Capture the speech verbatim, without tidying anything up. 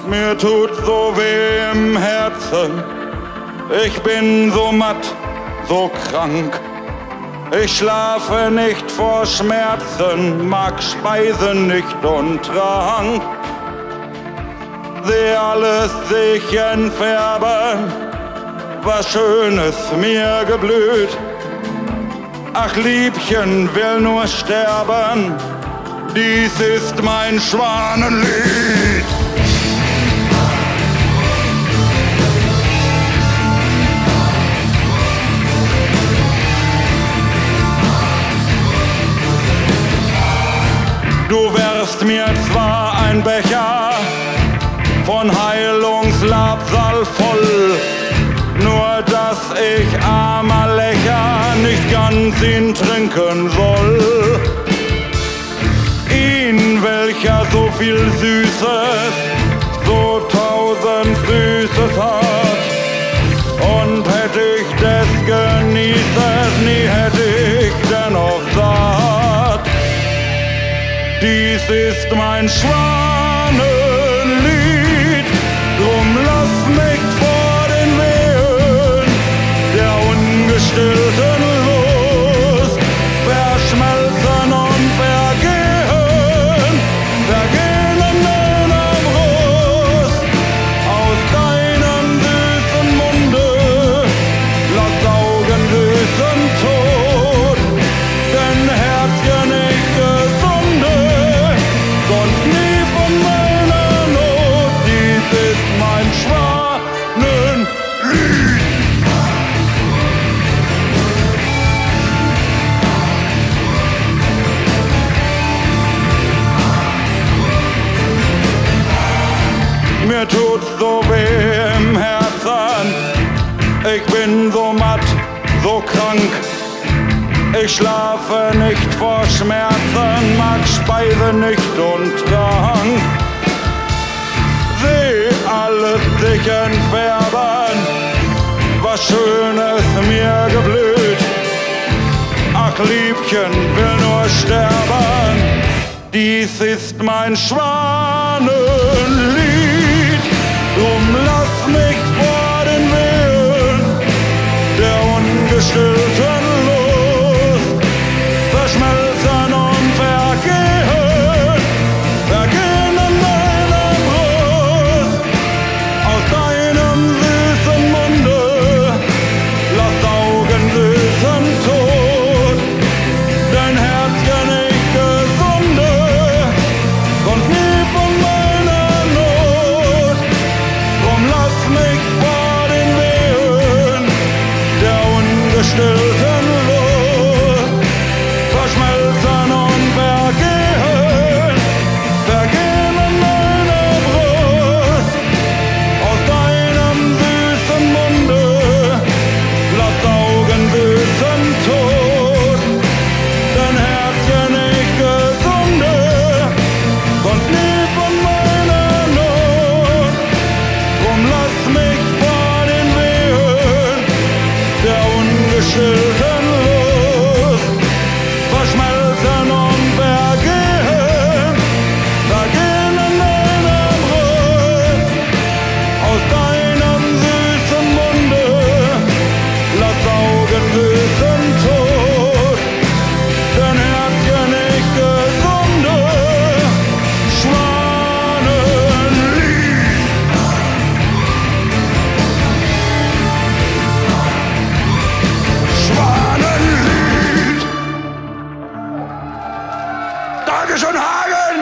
Mir tut so weh im Herzen, ich bin so matt, so krank. Ich schlafe nicht vor Schmerzen, mag Speise nicht und Trank. Seh alles sich entfärben, was Schönes mir geblüht. Ach, Liebchen will nur sterben, dies ist mein Schwanenlied. Du wärst mir zwar ein Becher von Heilungslabsal voll, nur dass ich, armer Lächer, nicht ganz ihn trinken soll. Ihn, welcher so viel Süßes, so tausend Süßes hat, und hätt ich des Genießes, nie hätt ich dennoch satt. Dies ist mein Schwanenlied, drum lass mich vor den Wehen der ungestillten Lust verschmelzen und vergehen, vergehen in meiner Brust. Aus deinem süßen Munde lass saugen süßen Tod, denn Herzchen ich gesunde, sonst nie von meiner Not. Dies ist mein Schwanenlied. Mir tut's so weh im Herzen, ich bin so matt, so krank. Ich schlafe nicht vor Schmerzen, mag Speise nicht und Trank. Seh alles sich entfärben, was Schönes mir geblüht. Ach, Liebchen will nur sterben, dies ist mein Schwanenlied. Drum lass mich vor den Wehen der ungestillten Lust verschmelzen und vergehen, vergehen in meiner Brust. Aus deinem süßen Munde lass saugen süßen Tod, dein Herzchen ich gesunde, sonst nie von meiner Not. Drum lass mich vor den Wehen der ungestillten Lust verschmelzen und vergehen, vergehen in meiner Brust. Aus deinem süßen Munde lass saugen süßen Tod, dein Herzchen ich gesunde, sonst nie von meiner Not. Drum lass mich vor den Wehen der ungestillten Lust verschmelzen und vergehen, vergehen in meiner Brust. Aus deinem süßen Munde lass saugen süßen Tod, dein Herzchen ich gesunde, Schwanenlied. Schwanenlied. Dankeschön, Hagen!